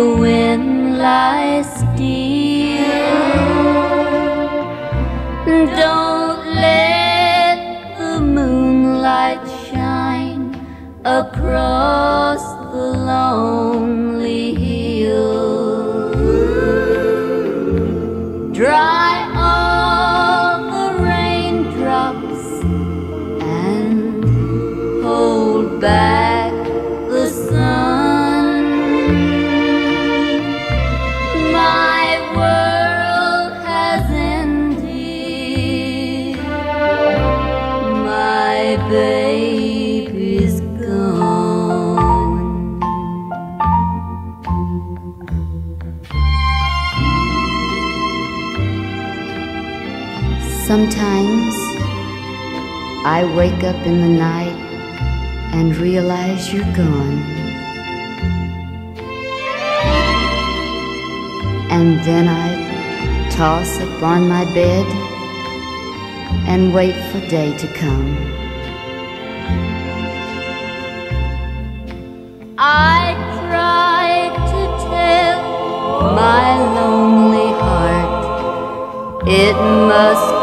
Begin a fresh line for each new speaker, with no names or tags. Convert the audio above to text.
the wind lies still. Don't let the moonlight shine across the lonely hill. Dry all the raindrops and hold back the sun. My world has ended. My baby's gone. Sometimes I wake up in the night and realize you're gone. And then I toss up on my bed and wait for day to come. I try to tell my lonely heart it must